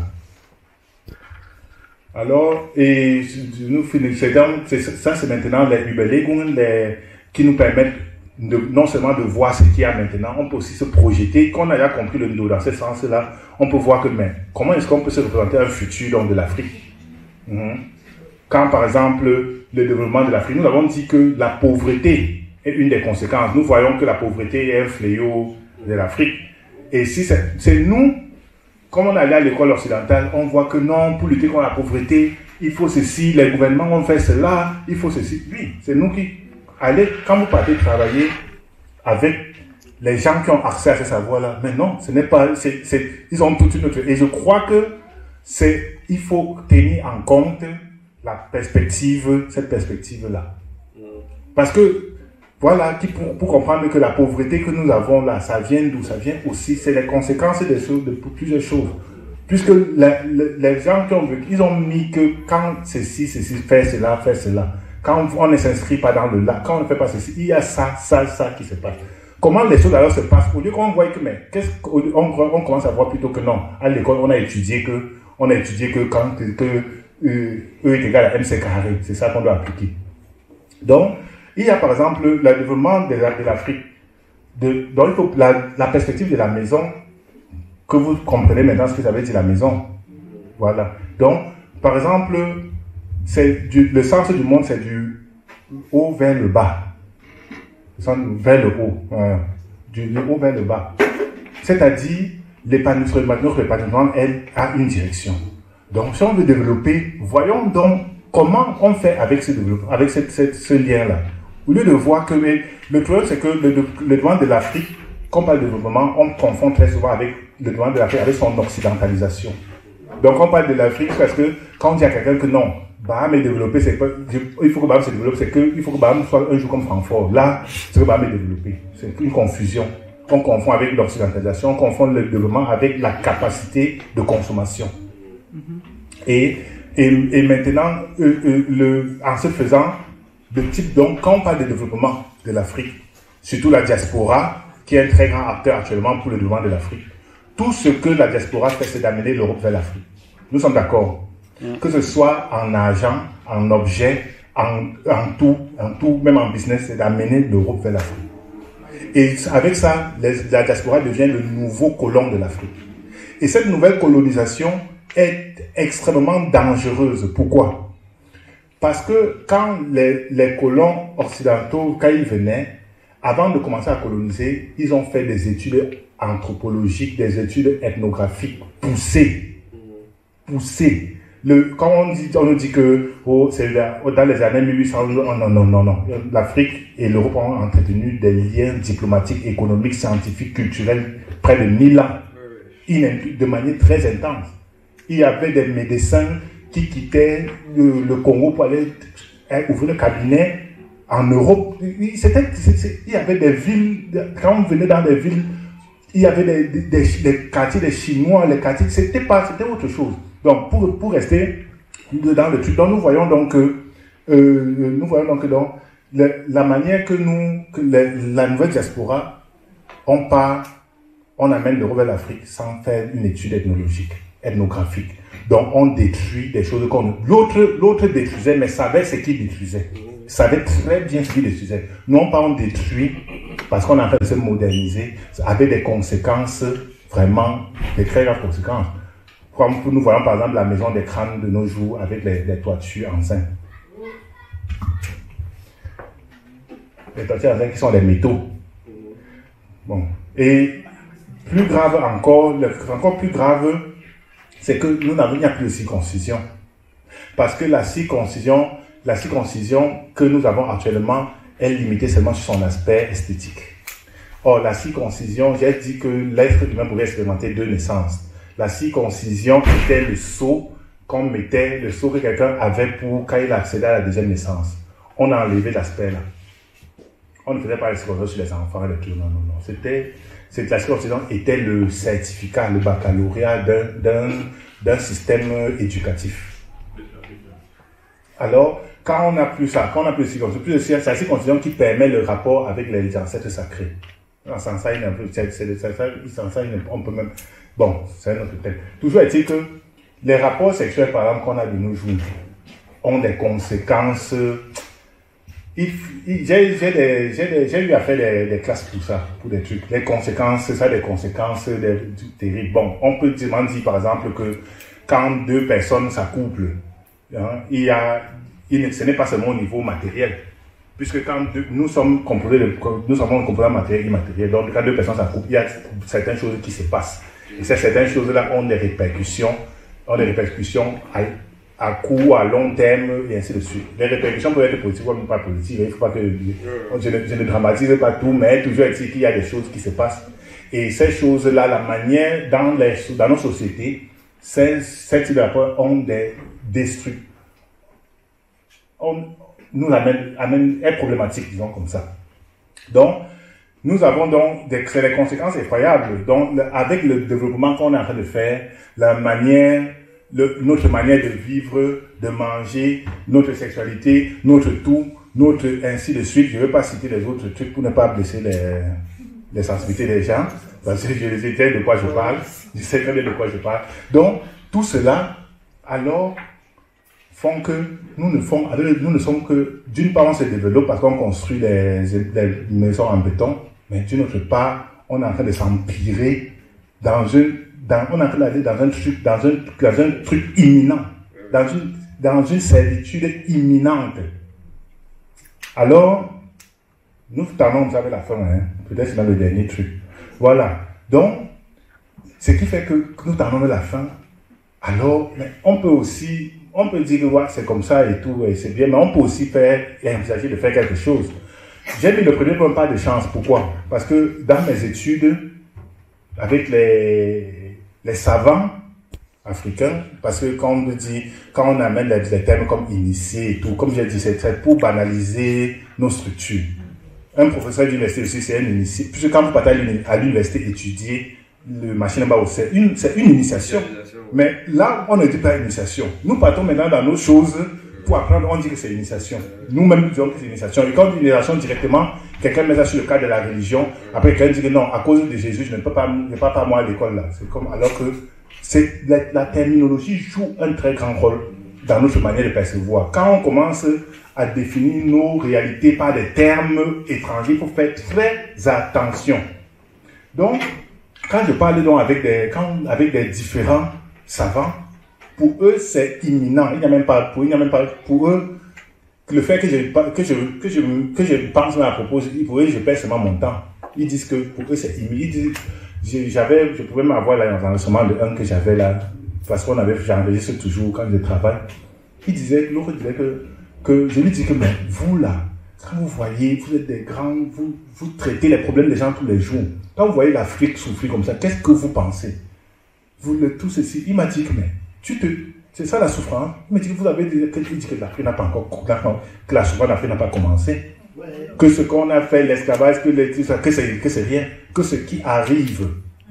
Alors, et nous finissons, ça c'est maintenant les Überlegungen, qui nous permettent non seulement de voir ce qu'il y a maintenant, on peut aussi se projeter. Quand on a déjà compris le Ndo dans ce sens-là, on peut voir que mais, comment est-ce qu'on peut se représenter un futur donc, de l'Afrique. Quand par exemple le développement de l'Afrique, nous avons dit que la pauvreté est une des conséquences. Nous voyons que la pauvreté est un fléau de l'Afrique. Et si c'est nous, comme on est allé à l'école occidentale, on voit que non, pour lutter contre la pauvreté, il faut ceci, les gouvernements ont fait cela, il faut ceci. Oui, c'est nous qui allez, quand vous partez travailler avec les gens qui ont accès à ce savoir-là, mais non, ce n'est pas, ils ont toute une autre. Et je crois que il faut tenir en compte la perspective, cette perspective-là. Parce que, voilà, pour comprendre que la pauvreté que nous avons là, ça vient d'où? Ça vient aussi, c'est les conséquences de plusieurs choses. Puisque les gens qui ont vécu, ils ont mis que quand ceci, faire cela. Quand on ne s'inscrit pas dans le là, quand on ne fait pas ceci, il y a ça qui se passe. Comment les choses alors se passent? Au lieu qu'on voit que, mais, on commence à voir plutôt que non. À l'école, on a étudié que quand E est égal à MC carré. C'est ça qu'on doit appliquer. Donc, il y a par exemple le développement de l'Afrique. Donc, il faut la perspective de la maison, que vous comprenez maintenant ce que ça veut dire la maison. Voilà. Donc, par exemple, le sens du monde, c'est du haut vers le bas. Vers le haut. Du haut vers le bas. C'est-à-dire, notre épanouissement, elle, a une direction. Donc, si on veut développer, voyons donc comment on fait avec ce développement, avec ce lien-là. Au lieu de voir que le problème, c'est que le développement de l'Afrique, quand on parle de développement, on confond très souvent avec le développement de l'Afrique, avec son occidentalisation. Donc, on parle de l'Afrique parce que quand on dit à quelqu'un que non, Baham est développé, c'est pas, il faut que Baham se développe, c'est qu'il faut que Baham soit un jour comme Francfort. Là, c'est que Baham est développé. C'est une confusion. On confond avec l'occidentalisation, on confond le développement avec la capacité de consommation. Et maintenant, en se faisant, donc, quand on parle de développement de l'Afrique, surtout la diaspora, qui est un très grand acteur actuellement pour le développement de l'Afrique, tout ce que la diaspora fait, c'est d'amener l'Europe vers l'Afrique. Nous sommes d'accord. Que ce soit en argent, en objet, en tout, même en business, c'est d'amener l'Europe vers l'Afrique. Et avec ça, la diaspora devient le nouveau colon de l'Afrique. Et cette nouvelle colonisation est extrêmement dangereuse. Pourquoi? Parce que quand les colons occidentaux, quand ils venaient, avant de commencer à coloniser, ils ont fait des études anthropologiques, des études ethnographiques poussées. Quand on nous dit que c'est dans les années 1800, non. L'Afrique et l'Europe ont entretenu des liens diplomatiques, économiques, scientifiques, culturels, près de 1000 ans, de manière très intense. Il y avait des médecins qui quittaient le Congo pour aller ouvrir le cabinet en Europe. Il y avait des villes, quand on venait dans des villes, il y avait des quartiers des Chinois, les quartiers, c'était autre chose. Donc, pour rester dans le truc, donc nous voyons donc que la manière que la nouvelle diaspora, on amène l'Europe vers l'Afrique sans faire une étude ethnographique. Donc, on détruit des choses l'autre détruisait, mais savait ce qu'il détruisait. Savait très bien ce qu'il détruisait. Non pas on détruit parce qu'on a fait se moderniser, avec des conséquences, vraiment, des très graves conséquences. Comme nous voyons par exemple la maison des crânes de nos jours avec les toitures en zinc. Les toitures en zinc qui sont des métaux. Bon. Et plus grave encore plus grave, c'est que il n'y a plus de circoncision. Parce que la circoncision que nous avons actuellement est limitée seulement sur son aspect esthétique. Or, la circoncision, j'ai dit que l'être humain pouvait expérimenter 2 naissances. La circoncision était le sceau que quelqu'un avait pour quand il accédait à la deuxième naissance. On a enlevé l'aspect là. On ne faisait pas la circoncision sur les enfants et les tout. Non. La circoncision était le certificat, le baccalauréat d'un système éducatif. Alors, quand on n'a plus ça, quand on n'a plus de circoncision, c'est la circoncision qui permet le rapport avec les ancêtres sacrés. Sans ça, on peut même... Bon, c'est un autre thème. Toujours est-il que les rapports sexuels, par exemple, qu'on a de nos jours, ont des conséquences j'ai eu à faire des classes pour ça, pour des trucs. Les conséquences, ça, des conséquences terribles. Bon, on peut dire par exemple que quand deux personnes s'accouplent, hein, ce n'est pas seulement au niveau matériel. Puisque quand nous sommes composés matériel et immatériel, donc quand deux personnes s'accouplent, il y a certaines choses qui se passent. Et certaines choses-là ont des répercussions à court, à long terme, et ainsi de suite. Les répercussions peuvent être positives ou pas positives. Il ne faut pas que je ne dramatise pas tout, mais toujours est-il qu'il y a des choses qui se passent. Et ces choses-là, la manière dans nos sociétés, ces types de rapports ont des destructions. Nous est problématique, disons comme ça. Donc, nous avons donc des conséquences effroyables. Donc, avec le développement qu'on est en train de faire, notre manière de vivre, de manger, notre sexualité, notre tout, ainsi de suite. Je ne vais pas citer les autres trucs pour ne pas blesser les sensibilités des gens, parce que je sais de quoi je parle. Je sais très bien de quoi je parle. Donc, tout cela, alors, font que nous ne sommes que, d'une part, on se développe parce qu'on construit des maisons en béton, mais d'une autre part, on est en train de s'empirer on est en train d'aller dans un truc imminent, dans une servitude imminente. Alors, nous tendons, vous savez la fin, hein? Peut-être c'est dans le dernier truc. Voilà. Donc, ce qui fait que nous tendons vers la fin, alors, mais on peut dire que ouais, c'est comme ça et tout, et c'est bien, mais on peut aussi envisager de faire quelque chose. J'ai mis le premier pas de chance. Pourquoi? Parce que dans mes études, avec les savants africains, parce que quand on amène les termes comme initié et tout, comme j'ai dit, c'est pour banaliser nos structures. Un professeur d'université aussi, c'est un initié. Puisque quand vous partez à l'université étudier, le machine bas c'est une initiation. Mais là, on ne dit pas initiation. Nous partons maintenant dans nos choses pour apprendre, on dit que c'est initiation. Nous-mêmes, nous disons que c'est initiation. Et quand on dit initiation directement, quelqu'un met ça sur le cadre de la religion. Après, quelqu'un dit que non, à cause de Jésus, je ne peux pas moi à l'école là. C'est comme, alors que la terminologie joue un très grand rôle dans notre manière de percevoir. Quand on commence à définir nos réalités par des termes étrangers, il faut faire très attention. Donc, quand je parle donc avec des différents savants, pour eux c'est imminent. Il n'y a même pas pour eux le fait que je pense à propos, pour eux je perds seulement mon temps. Ils disent que pour eux c'est imminent. Je pouvais m'avoir l'enregistrement de un que j'avais là, parce qu'on j'enregistre toujours quand je travaille. L'autre disait que je lui dis que mais vous là, quand vous voyez, vous êtes des grands, vous traitez les problèmes des gens tous les jours. Quand vous voyez l'Afrique souffrir comme ça, qu'est-ce que vous pensez? Tout ceci, il m'a dit que mais c'est ça la souffrance. Il m'a dit que vous avez dit que l'Afrique n'a pas encore, que la souffrance d'Afrique n'a pas commencé. Que ce qu'on a fait, l'esclavage, que c'est rien. Que ce qui arrive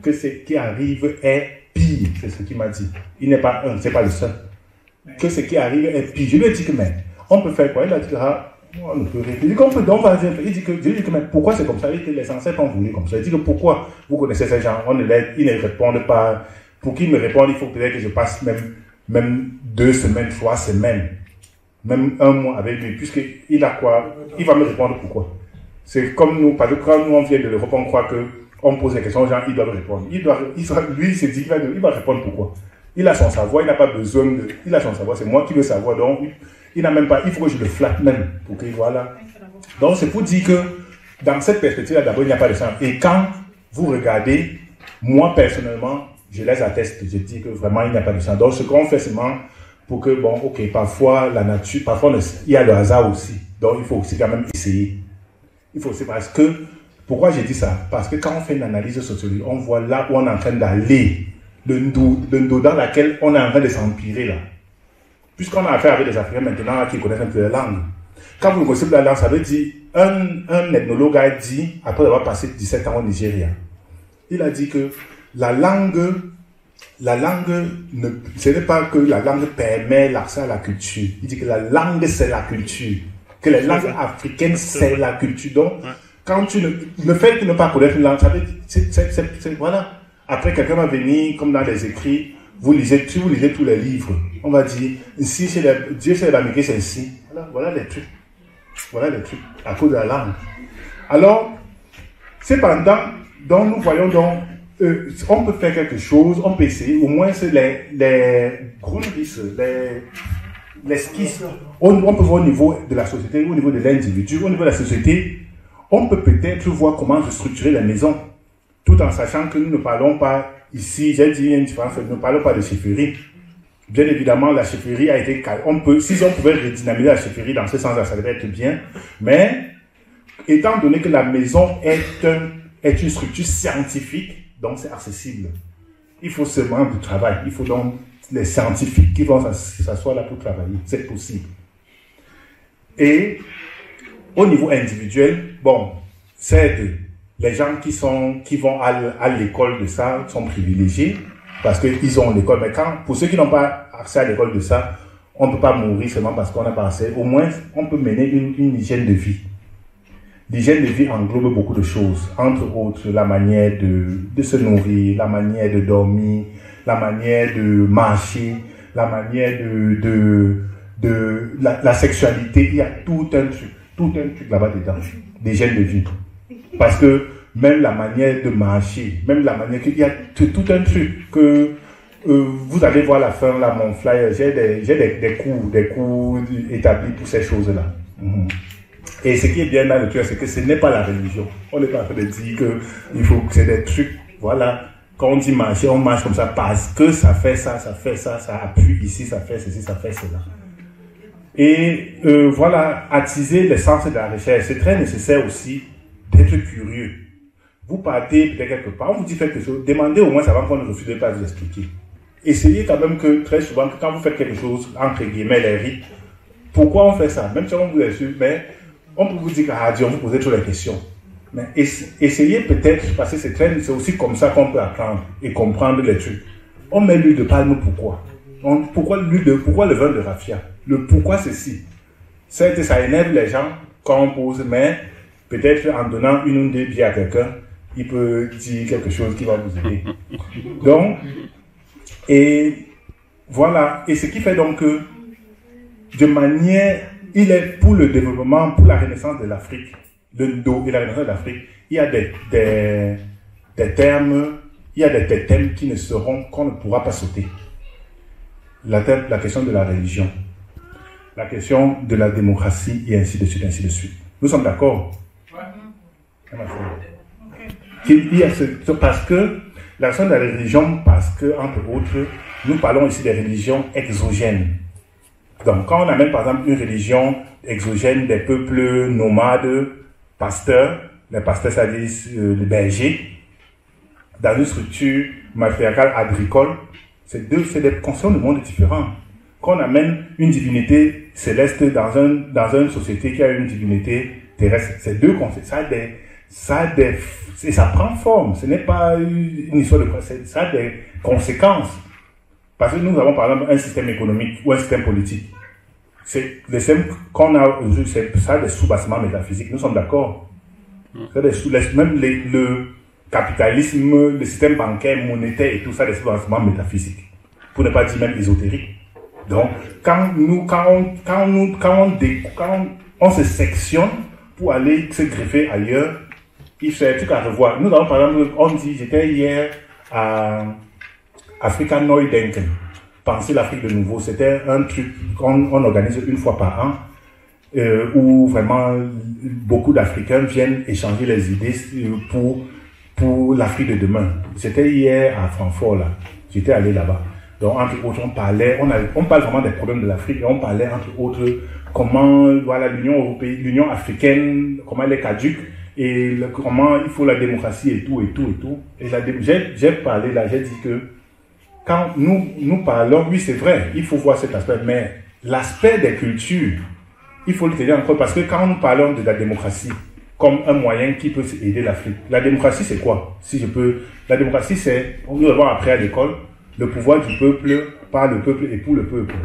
est pire. C'est ce qu'il m'a dit. Il n'est pas un, c'est pas le seul. Que ce qui arrive est pire. Je lui ai dit que mais on peut faire quoi? Il a dit que on peut réfléchir. Il dit qu'on peut donc faire. Je lui ai dit que mais pourquoi c'est comme ça? Il dit que les ancêtres ont voulu comme ça. Il dit que pourquoi vous connaissez ces gens? Ils ne répondent pas. Pour qu'ils me répondent, il faut peut-être que je passe même 2 semaines, 3 semaines, même 1 mois avec lui, puisqu'il a quoi? Il va me répondre pourquoi. C'est comme nous, parce que quand nous on vient de l'Europe, on croit qu'on pose des questions aux gens, il doit répondre. Lui, il se dit qu'il va répondre pourquoi. Il a son savoir, il n'a pas besoin de. Il a son savoir, c'est moi qui veux savoir, donc il n'a même pas. Il faut que je le flatte même pour qu'il voilà. Donc c'est pour dire que dans cette perspective-là, d'abord, il n'y a pas de sens. Et quand vous regardez, moi personnellement, je les atteste, je dis que vraiment il n'y a pas de sens. Donc ce qu'on fait seulement pour que, bon, ok, parfois la nature, parfois il y a le hasard aussi. Donc il faut aussi quand même essayer. Il faut aussi parce que, pourquoi j'ai dit ça? Parce que quand on fait une analyse sociologique, on voit là où on est en train d'aller, le dos dans laquelle on est en train de s'empirer là. Puisqu'on a affaire avec des Africains maintenant qui connaissent un peu la langue. Quand vous connaissez la langue, ça veut dire, un ethnologue a dit, après avoir passé 17 ans au Nigeria, il a dit que la langue, ce n'est pas que la langue permet l'accès à la culture. Il dit que la langue, c'est la culture. Que les langues africaines, c'est la culture. Donc, quand le fait de ne pas connaître une langue, ça veut dire, voilà. Après, quelqu'un va venir, comme dans les écrits, si vous lisez tous les livres, on va dire, ici, Dieu c'est l'Amérique, c'est ici. Voilà les trucs. Voilà les trucs, à cause de la langue. Alors, cependant, donc nous voyons donc, on peut faire quelque chose, on peut essayer, au moins c'est les grundrisse, les skis, on peut voir au niveau de la société, au niveau de l'individu, au niveau de la société, on peut peut-être voir comment structurer la maison, tout en sachant que nous ne parlons pas ici, j'ai dit une différence, nous ne parlons pas de chefferie. Bien évidemment, la chefferie a été, si on pouvait redynamiser la chefferie dans ce sens-là, ça devrait être bien, mais étant donné que la maison est une structure scientifique, donc c'est accessible. Il faut seulement du travail, il faut donc les scientifiques qui vont s'asseoir là pour travailler, c'est possible. Et au niveau individuel, bon, c'est les gens qui vont à l'école de ça sont privilégiés parce qu'ils ont l'école. Mais pour ceux qui n'ont pas accès à l'école de ça, on ne peut pas mourir seulement parce qu'on n'a pas accès. Au moins, on peut mener une hygiène de vie. L'hygiène de vie englobe beaucoup de choses, entre autres la manière de se nourrir, la manière de dormir, la manière de marcher, la manière la sexualité. Il y a tout un truc là-bas dedans, l'hygiène de vie. Parce que même la manière de marcher, même la manière qu'il y a tout un truc que vous allez voir à la fin, là, mon flyer, j'ai des cours établis pour ces choses-là. Et ce qui est bien dans le truc, c'est que ce n'est pas la religion. On n'est pas en train de dire qu'il faut que c'est des trucs, voilà. Quand on dit marcher, on marche comme ça parce que ça fait ça, ça fait ça, ça appuie ici, ça fait ceci, ça fait cela. Et voilà, attiser le sens de la recherche, c'est très nécessaire aussi d'être curieux. Vous partez peut-être quelque part, on vous dit quelque chose, demandez au moins avant qu'on ne refuse pas de vous expliquer. Essayez quand même que très souvent, quand vous faites quelque chose, entre guillemets, les rites, pourquoi on fait ça? Même si on vous insulte, mais on peut vous dire qu'à Dieu, on vous posez toujours les questions. Mais essayez peut-être, parce que c'est aussi comme ça qu'on peut apprendre et comprendre les trucs. On met l'huile de palme, pourquoi? Pourquoi le vin de raffia? Le pourquoi ceci? Ça énerve les gens quand on pose, mais peut-être en donnant une ou deux bières à quelqu'un, il peut dire quelque chose qui va vous aider. Donc, et voilà. Et ce qui fait donc que, de manière, il est pour le développement, pour la renaissance de l'Afrique, le dos et la renaissance de l'Afrique, il y a des termes, il y a des thèmes qu'on ne pourra pas sauter. La question de la religion, la question de la démocratie, et ainsi de suite, ainsi de suite. Nous sommes d'accord? Parce que la question de la religion, parce que, entre autres, nous parlons ici des religions exogènes. Donc, quand on amène par exemple une religion exogène des peuples nomades, pasteurs, les pasteurs, c'est-à-dire les bergers, dans une structure matriarcale agricole, c'est des concepts de monde différents. Quand on amène une divinité céleste dans une société qui a une divinité terrestre, c'est deux concepts. Et ça prend forme. Ce n'est pas une histoire de concept, ça a des conséquences. Parce que nous avons par exemple un système économique ou un système politique. C'est le système qu'on a aujourd'hui, ça a des sous-bassements métaphysiques. Nous sommes d'accord. Même le capitalisme, le système bancaire, monétaire et tout ça, des sous-bassements métaphysiques. Pour ne pas dire même ésotérique. Donc, quand on se sectionne pour aller se greffer ailleurs, il faut un truc à revoir. Nous avons par exemple, j'étais hier à Africa Neudenken, penser l'Afrique de nouveau. C'était un truc qu'on organise une fois par an, où vraiment beaucoup d'Africains viennent échanger les idées pour l'Afrique de demain. C'était hier à Francfort, là. J'étais allé là-bas. Donc, entre autres, on parle vraiment des problèmes de l'Afrique, et on parlait, entre autres, comment, voilà, l'Union africaine, comment elle est caduque, et comment il faut la démocratie et tout, et tout, et tout. Et j'ai parlé là, j'ai dit que, quand nous parlons, oui, c'est vrai, il faut voir cet aspect, mais l'aspect des cultures, il faut le tenir en compte, parce que quand nous parlons de la démocratie, comme un moyen qui peut aider l'Afrique, la démocratie, c'est quoi? La démocratie, c'est, nous avons appris à l'école, le pouvoir du peuple, par le peuple et pour le peuple.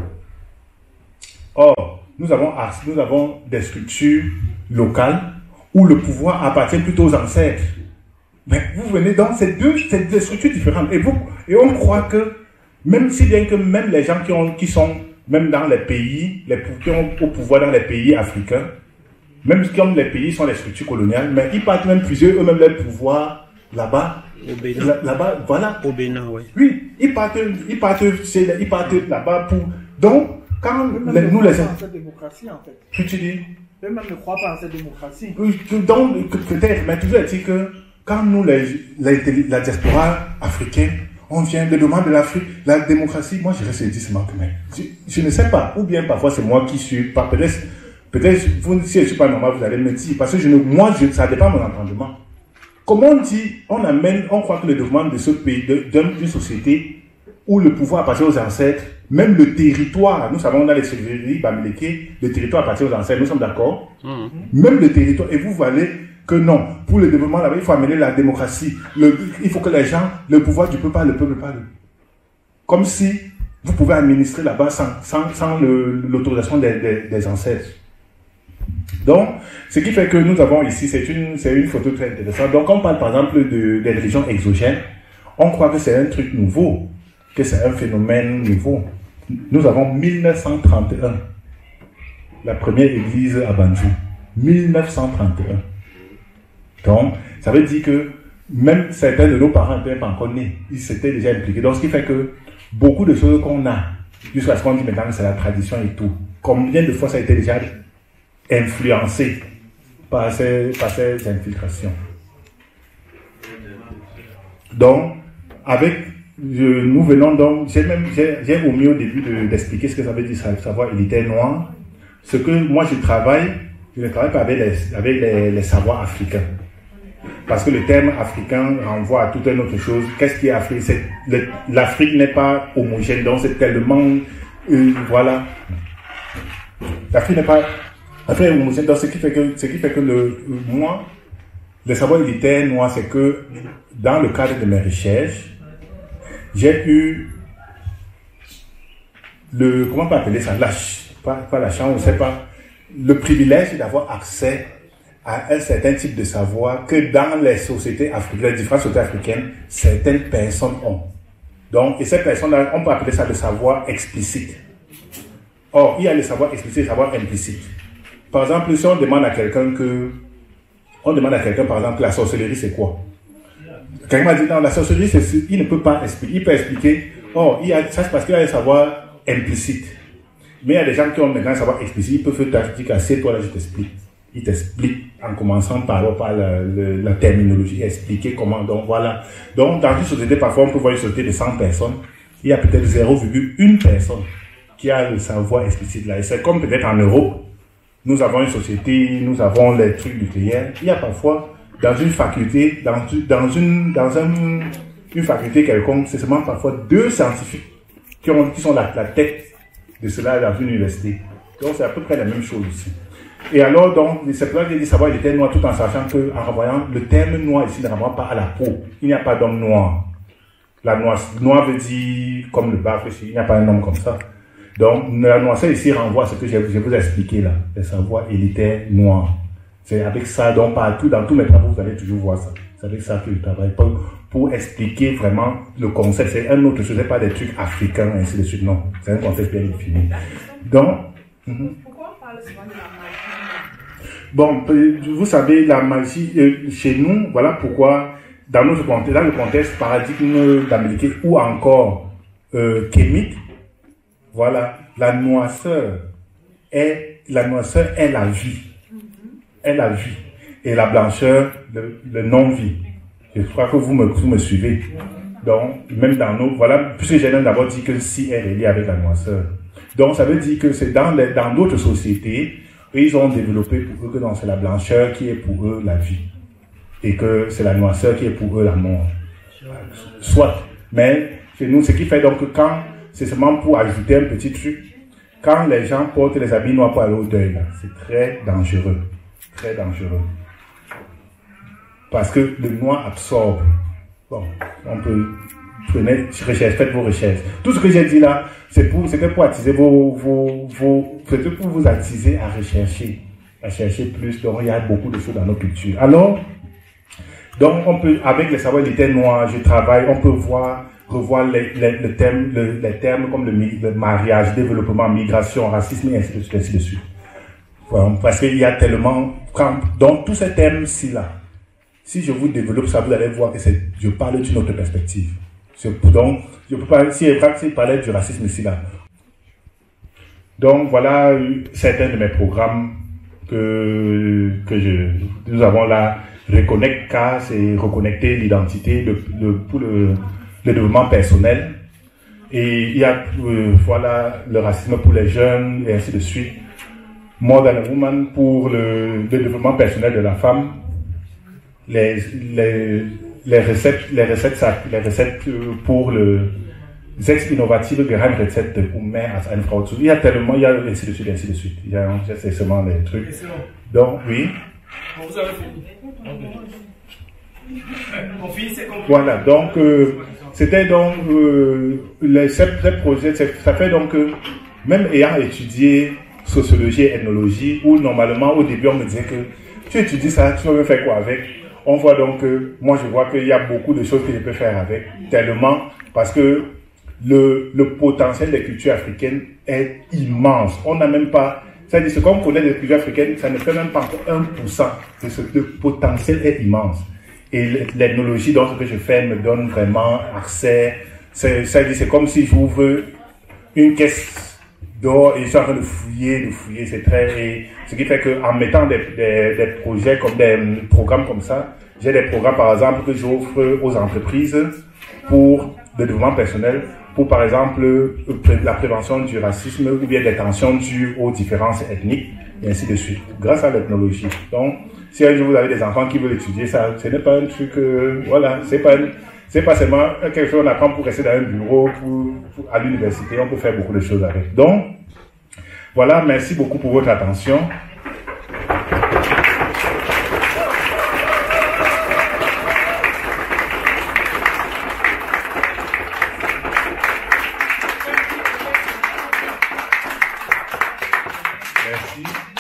Or, nous avons des structures locales où le pouvoir appartient plutôt aux ancêtres. Mais vous venez dans ces deux structures différentes. Et on croit que, même si bien que même les gens qui sont même dans les pays, qui ont au pouvoir dans les pays africains, Même comme les pays sont les structures coloniales, mais ils partent même puiser eux-mêmes leur pouvoir là-bas. Au Bénin. Là-bas, voilà. Au Bénin, oui. Oui, ils partent là-bas pour... Donc, quand nous les... cette démocratie, en fait. Que tu dis? Eux-mêmes ne croient pas en cette démocratie. Donc, peut-être, mais toujours est-il que quand nous, la diaspora africaine, on vient de demander de l'Afrique, la démocratie, moi je reste dit ce manque, mais je ne sais pas, ou bien parfois c'est moi qui suis pas, peut-être vous, si je ne suis pas normal, vous allez me dire, parce que ça dépend de mon entendement. Comment on dit, on croit que le développement de ce pays, d'une société où le pouvoir appartient aux ancêtres, même le territoire, nous savons, on a les Sévéries, Bamileke, le territoire appartient aux ancêtres, nous sommes d'accord? Même le territoire, et vous valez que non, pour le développement là-bas, il faut amener la démocratie, il faut que les gens, le pouvoir du peuple, le peuple parle. Comme si vous pouvez administrer là-bas sans l'autorisation des ancêtres. Donc, ce qui fait que nous avons ici, c'est une photo très intéressante. Donc, on parle par exemple des religions exogènes. On croit que c'est un truc nouveau, que c'est un phénomène nouveau. Nous avons 1931, la première église à Banjul. 1931. Donc, ça veut dire que même certains de nos parents n'étaient pas encore nés. Ils s'étaient déjà impliqués. Donc, ce qui fait que beaucoup de choses qu'on a, jusqu'à ce qu'on dit maintenant que c'est la tradition et tout, combien de fois ça a été déjà influencé par ces infiltrations. Donc, nous venons donc, j'ai omis au début d'expliquer ce que ça veut dire savoir élitaire noir. Ce que moi je ne travaille pas avec les savoirs africains. Parce que le terme africain renvoie à toute une autre chose. Qu'est-ce qui est Afrique? L'Afrique n'est pas homogène, donc c'est tellement... voilà. L'Afrique n'est pas... L'Afrique est homogène, donc ce qui fait que moi, le savoir élitaire noir, c'est que dans le cadre de mes recherches, j'ai eu comment on peut appeler ça? Pas la chance, on ne sait pas. Le privilège d'avoir accès à un certain type de savoir que dans les sociétés africaines, les différentes sociétés africaines, certaines personnes ont. Donc, et ces personnes-là, on peut appeler ça le savoir explicite. Or, il y a le savoir explicite et le savoir implicite. Par exemple, si on demande à quelqu'un par exemple, la sorcellerie, c'est quoi? Quelqu'un m'a dit, non, la sorcellerie, il ne peut pas expliquer. Il peut expliquer, ça c'est parce qu'il y a un savoir implicite. Mais il y a des gens qui ont maintenant un savoir explicite, ils peuvent faire dire toi là, je t'explique. Il t'explique en commençant par la terminologie, expliquer comment, donc voilà. Donc, dans une société, parfois, on peut voir une société de 100 personnes, il y a peut-être 0,1 personne qui a le savoir explicite là. Et c'est comme peut-être en Europe, nous avons une société, nous avons les trucs nucléaires. Il y a parfois, dans une faculté, dans une faculté quelconque, c'est seulement parfois 2 scientifiques qui sont la tête de cela dans une université. Donc c'est à peu près la même chose ici. Et alors, donc, c'est pour ça que j'ai dit savoir il était noir tout en sachant qu'en renvoyant, le terme noir ici ne renvoie pas à la peau. Il n'y a pas d'homme noir. La noir veut dire comme le baf ici, il n'y a pas un homme comme ça. Donc, la noirceur ici renvoie à ce que je vous ai expliqué là, le savoir élitaire noir. C'est avec ça, donc partout, dans tous mes travaux, vous allez toujours voir ça. C'est avec ça que je travaille pour expliquer vraiment le concept. C'est un autre chose, c'est pas des trucs africains, ainsi de suite, non. C'est un concept bien défini. Donc, pourquoi on parle souvent de la magie? Bon, vous savez, la magie, chez nous, voilà pourquoi, dans le contexte paradigme d'Amérique ou encore kémique, voilà, la noirceur est la vie. Est la vie. Et la blancheur, le non-vie. Je crois que vous me suivez. Donc, même dans nos, voilà, puisque j'ai d'abord dit que si elle est liée avec la noirceur. Donc, ça veut dire que c'est dans d'autres sociétés, ils ont développé pour eux que c'est la blancheur qui est pour eux la vie. Et que c'est la noirceur qui est pour eux la mort. Soit. Mais, chez nous, ce qui fait donc que quand, c'est seulement pour ajouter un petit truc, quand les gens portent les habits noirs pour aller au deuil, c'est très dangereux. Très dangereux. Parce que le noir absorbe. Bon, on peut faites vos recherches. Tout ce que j'ai dit là, c'était pour attiser c'était pour vous attiser à chercher plus. Donc il y a beaucoup de choses dans nos cultures. Alors, donc on peut, avec les savoirs élitaires noirs, je travaille, on peut revoir les termes comme le mariage, développement, migration, racisme et ainsi de suite. Parce qu'il y a tellement... Dans tous ces thèmes-ci, là, si je vous développe ça, vous allez voir que je parle d'une autre perspective. Donc, je peux pas... Si je parlais du racisme ici, là. Donc, voilà certains de mes programmes nous avons là. Reconnect CAS, c'est reconnecter l'identité pour le développement personnel. Et il y a, voilà, le racisme pour les jeunes, et ainsi de suite. More Than a Woman pour le développement personnel de la femme. Les recettes pour les ex-innovatives Geheimrezept pour mehr als eine Frau zu. Il y a tellement, il y a ainsi de suite, ainsi de suite. Il y a, c'est seulement les trucs. Donc, oui. Vous avez fini. Mon fils, c'est compris. Voilà, donc, c'était donc, ces projets, ça fait donc, même ayant étudié sociologie et ethnologie, où normalement, au début, on me disait que tu étudies ça, tu vas faire quoi avec? On voit donc que, moi je vois qu'il y a beaucoup de choses que je peux faire avec, tellement, parce que le potentiel des cultures africaines est immense. On n'a même pas, c'est-à-dire ce qu'on connaît des cultures africaines, ça ne fait même pas encore 1% de ce que le potentiel est immense. Et l'ethnologie, donc ce que je fais, me donne vraiment accès. C'est comme si j'ouvre une caisse d'or et je suis en train de fouiller, c'est très... Et ce qui fait qu'en mettant des projets comme des programmes comme ça, j'ai des programmes par exemple que j'offre aux entreprises pour le développement personnel, pour par exemple la prévention du racisme ou bien des tensions dues aux différences ethniques et ainsi de suite, grâce à l'ethnologie. Donc, si un jour vous avez des enfants qui veulent étudier ça, ce n'est pas un truc, voilà, c'est pas seulement quelque chose qu'on apprend pour rester dans un bureau, à l'université, on peut faire beaucoup de choses avec. Donc, voilà, merci beaucoup pour votre attention. Merci.